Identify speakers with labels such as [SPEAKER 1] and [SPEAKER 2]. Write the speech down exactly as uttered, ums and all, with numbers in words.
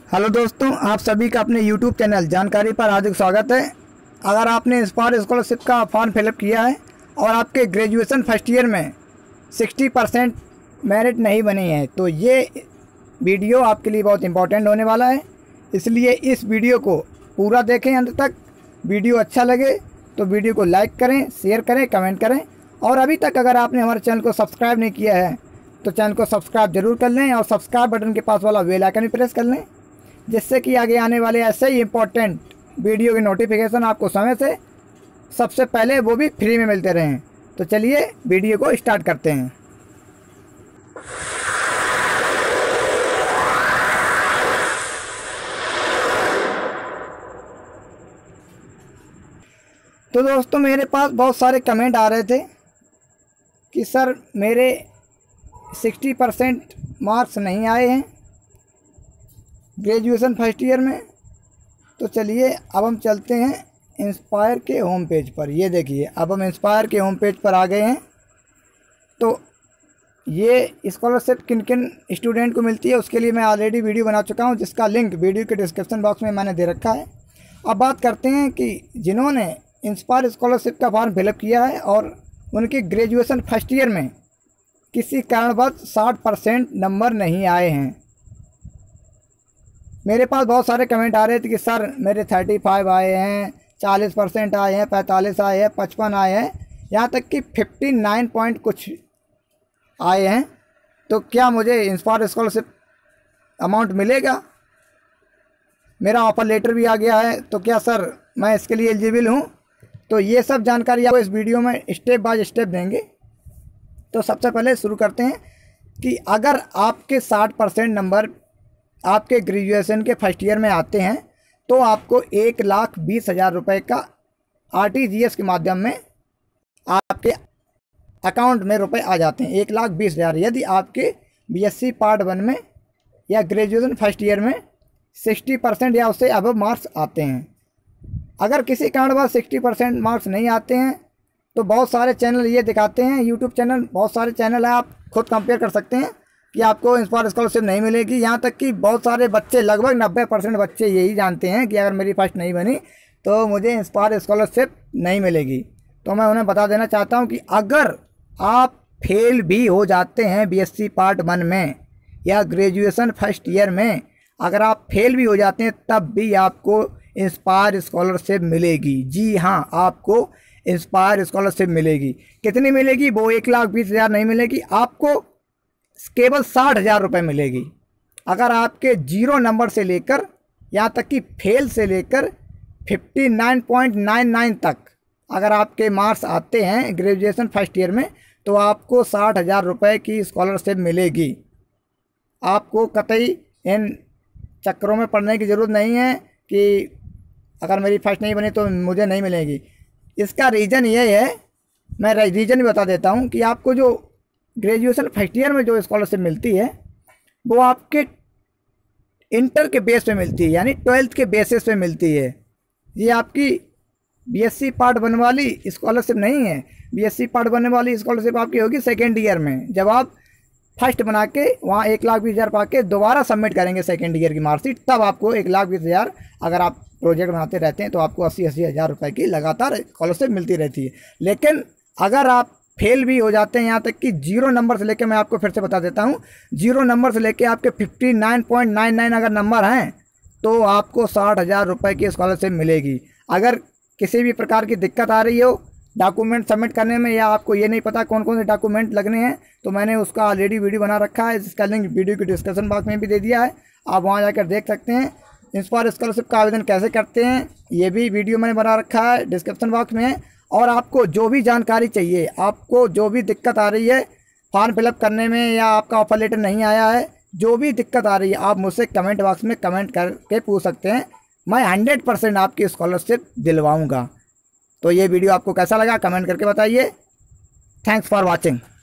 [SPEAKER 1] Hello दोस्तों, आप सभी का अपने यूट्यूब चैनल जानकारी पर हार्दिक स्वागत है। अगर आपने इंस्पायर स्कॉलरशिप का फॉर्म फिलअप किया है और आपके ग्रेजुएशन फर्स्ट ईयर में साठ परसेंट मेरिट नहीं बनी है तो ये वीडियो आपके लिए बहुत इंपॉर्टेंट होने वाला है। इसलिए इस वीडियो को पूरा देखें अंत तक। वीडियो अच्छा लगे तो वीडियो को लाइक करें, शेयर करें, कमेंट करें। और अभी तक अगर आपने हमारे चैनल को सब्सक्राइब नहीं किया है तो चैनल को सब्सक्राइब जरूर कर लें और सब्सक्राइब बटन के पास वाला बेल आइकन भी प्रेस कर लें, जिससे कि आगे आने वाले ऐसे ही इम्पोर्टेंट वीडियो के नोटिफिकेशन आपको समय से सबसे पहले वो भी फ्री में मिलते रहें। तो चलिए वीडियो को स्टार्ट करते हैं। तो दोस्तों, मेरे पास बहुत सारे कमेंट आ रहे थे कि सर मेरे साठ परसेंट मार्क्स नहीं आए हैं ग्रेजुएशन फर्स्ट ईयर में। तो चलिए अब हम चलते हैं इंस्पायर के होम पेज पर। ये देखिए, अब हम इंस्पायर के होम पेज पर आ गए हैं। तो ये स्कॉलरशिप किन किन स्टूडेंट को मिलती है उसके लिए मैं ऑलरेडी वीडियो बना चुका हूँ, जिसका लिंक वीडियो के डिस्क्रिप्शन बॉक्स में मैंने दे रखा है। अब बात करते हैं कि जिन्होंने इंस्पायर स्कॉलरशिप का फॉर्म फिलअप किया है और उनके ग्रेजुएशन फर्स्ट ईयर में किसी कारणवश साठ परसेंट नंबर नहीं आए हैं। मेरे पास बहुत सारे कमेंट आ रहे थे कि सर मेरे पैंतीस आए हैं, चालीस परसेंट आए हैं, पैंतालीस आए हैं, पचपन आए हैं, यहाँ तक कि उनसठ पॉइंट कुछ आए हैं। तो क्या मुझे इंस्पायर स्कॉलरशिप अमाउंट मिलेगा? मेरा ऑफर लेटर भी आ गया है, तो क्या सर मैं इसके लिए एलिजिबल हूँ? तो ये सब जानकारी आपको इस वीडियो में स्टेप बाय स्टेप देंगे। तो सबसे पहले शुरू करते हैं कि अगर आपके साठ परसेंट नंबर आपके ग्रेजुएशन के फर्स्ट ईयर में आते हैं तो आपको एक लाख बीस हज़ार रुपये का आर टी जी एस के माध्यम में आपके अकाउंट में रुपए आ जाते हैं। एक लाख बीस हज़ार यदि आपके B S C part one में या ग्रेजुएशन फर्स्ट ईयर में साठ परसेंट या उससे अब मार्क्स आते हैं। अगर किसी कारणवश साठ परसेंट मार्क्स नहीं आते हैं तो बहुत सारे चैनल ये दिखाते हैं, यूट्यूब चैनल बहुत सारे चैनल हैं, आप खुद कंपेयर कर सकते हैं कि आपको इंस्पायर स्कॉलरशिप नहीं मिलेगी। यहाँ तक कि बहुत सारे बच्चे, लगभग नब्बे परसेंट बच्चे यही जानते हैं कि अगर मेरी फर्स्ट नहीं बनी तो मुझे इंस्पायर स्कॉलरशिप नहीं मिलेगी। तो मैं उन्हें बता देना चाहता हूँ कि अगर आप फेल भी हो जाते हैं बीएससी पार्ट वन में या ग्रेजुएशन फर्स्ट ईयर में, अगर आप फेल भी हो जाते हैं तब भी आपको इंस्पायर स्कॉलरशिप मिलेगी। जी हाँ, आपको इंस्पायर स्कॉलरशिप मिलेगी। कितनी मिलेगी? वो एक लाख बीस हज़ार नहीं मिलेगी, आपको केवल साठ हज़ार रुपये मिलेगी। अगर आपके जीरो नंबर से लेकर यहाँ तक कि फेल से लेकर उनसठ पॉइंट नौ नौ तक अगर आपके मार्क्स आते हैं ग्रेजुएशन फर्स्ट ईयर में तो आपको साठ हज़ार रुपये की स्कॉलरशिप मिलेगी। आपको कतई इन चक्करों में पड़ने की ज़रूरत नहीं है कि अगर मेरी फर्स्ट नहीं बनी तो मुझे नहीं मिलेगी। इसका रीज़न ये है, मैं रीज़न भी बता देता हूँ कि आपको जो ग्रेजुएशन फर्स्ट ईयर में जो स्कॉलरशिप मिलती है वो आपके इंटर के बेस पे मिलती है, यानी ट्वेल्थ के बेसिस पे मिलती है। ये आपकी बीएससी पार्ट वन वाली स्कॉलरशिप नहीं है। बीएससी पार्ट वन वाली स्कॉलरशिप आपकी होगी सेकेंड ईयर में, जब आप फर्स्ट बना के वहाँ एक लाख बीस हज़ार पा के दोबारा सबमिट करेंगे सेकेंड ईयर की मार्कशीट, तब आपको एक लाख बीस हज़ार, अगर आप प्रोजेक्ट बनाते रहते हैं तो आपको अस्सी अस्सी हज़ार रुपये की लगातार स्कॉलरशिप मिलती रहती है। लेकिन अगर आप फेल भी हो जाते हैं, यहाँ तक कि जीरो नंबर से लेकर, मैं आपको फिर से बता देता हूँ, जीरो नंबर से लेकर आपके उनसठ पॉइंट नौ नौ अगर नंबर हैं तो आपको साठ हज़ार रुपये की स्कॉलरशिप मिलेगी। अगर किसी भी प्रकार की दिक्कत आ रही हो डॉक्यूमेंट सबमिट करने में या आपको ये नहीं पता कौन कौन से डॉक्यूमेंट लगने हैं, तो मैंने उसका ऑलरेडी वीडियो बना रखा है, जिसका लिंक वीडियो के डिस्क्रिप्शन बॉक्स में भी दे दिया है, आप वहाँ जाकर देख सकते हैं। इंस्पायर स्कॉलरशिप का आवेदन कैसे करते हैं ये भी वीडियो मैंने बना रखा है, डिस्क्रिप्शन बॉक्स में है। और आपको जो भी जानकारी चाहिए, आपको जो भी दिक्कत आ रही है फॉर्म फिलअप करने में या आपका ऑफर लेटर नहीं आया है, जो भी दिक्कत आ रही है आप मुझसे कमेंट बॉक्स में कमेंट करके पूछ सकते हैं। मैं हंड्रेड परसेंट आपकी स्कॉलरशिप दिलवाऊंगा। तो ये वीडियो आपको कैसा लगा कमेंट करके बताइए। Thanks for watching.